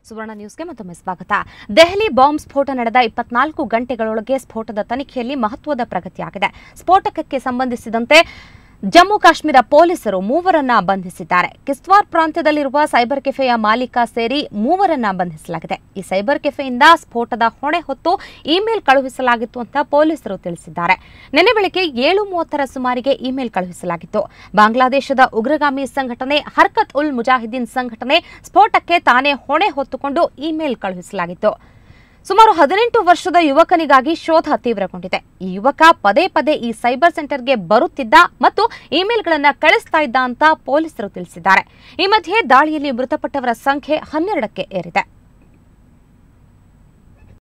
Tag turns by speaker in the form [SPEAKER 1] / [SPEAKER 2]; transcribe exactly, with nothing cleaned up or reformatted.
[SPEAKER 1] ಸುವರ್ಣ ನ್ಯೂಸ್ಗೆ ಮತ್ತೊಮ್ಮೆ ಸ್ವಾಗತ. ದೆಹಲಿ ಬಾಂಬ್ ಸ್ಫೋಟ ನಡೆದ ಇಪ್ಪತ್ನಾಲ್ಕು ಗಂಟೆಗಳೊಳಗೆ ಸ್ಫೋಟದ ತನಿಖೆಯಲ್ಲಿ ಮಹತ್ವದ ಪ್ರಗತಿಯಾಗಿದೆ. ಸ್ಫೋಟಕಕ್ಕೆ ಸಂಬಂಧಿಸಿದಂತೆ ಜಮ್ಮು ಕಾಶ್ಮೀರ ಪೊಲೀಸರು ಮೂವರನ್ನ ಬಂಧಿಸಿದ್ದಾರೆ. ಕಿಶ್ತ್ವಾರ್ ಪ್ರಾಂತ್ಯದಲ್ಲಿರುವ ಸೈಬರ್ ಕೆಫೆಯ ಮಾಲೀಕ ಸೇರಿ ಮೂವರನ್ನ ಬಂಧಿಸಲಾಗಿದೆ. ಈ ಸೈಬರ್ ಕೆಫೆಯಿಂದ ಸ್ಫೋಟದ ಹೊಣೆ ಹೊತ್ತು ಇಮೇಲ್ ಕಳುಹಿಸಲಾಗಿತ್ತು ಅಂತ ಪೊಲೀಸರು ತಿಳಿಸಿದ್ದಾರೆ. ನಿನ್ನೆ ಬೆಳಗ್ಗೆ ಏಳು ಮೂವತ್ತರ ಸುಮಾರಿಗೆ ಇಮೇಲ್ ಕಳುಹಿಸಲಾಗಿತ್ತು. ಬಾಂಗ್ಲಾದೇಶದ ಉಗ್ರಗಾಮಿ ಸಂಘಟನೆ ಹರ್ಕತ್ ಉಲ್ ಮುಜಾಹಿದೀನ್ ಸಂಘಟನೆ ಸ್ಫೋಟಕ್ಕೆ ತಾನೇ ಹೊಣೆ ಹೊತ್ತುಕೊಂಡು ಇಮೇಲ್ ಕಳುಹಿಸಲಾಗಿತ್ತು. ಸುಮಾರು ಹದಿನೆಂಟು ವರ್ಷದ ಯುವಕನಿಗಾಗಿ ಶೋಧ ತೀವ್ರಗೊಂಡಿದೆ. ಈ ಯುವಕ ಪದೇ ಪದೇ ಈ ಸೈಬರ್ ಸೆಂಟರ್ಗೆ ಬರುತ್ತಿದ್ದ ಮತ್ತು ಇಮೇಲ್ಗಳನ್ನು ಕಳಿಸ್ತಾ ಇದ್ದ ಅಂತ ಪೊಲೀಸರು ತಿಳಿಸಿದ್ದಾರೆ. ಈ ಮಧ್ಯೆ ದಾಳಿಯಲ್ಲಿ ಮೃತಪಟ್ಟವರ ಸಂಖ್ಯೆ ಹನ್ನೆರಡಕ್ಕೆ ಏರಿದೆ.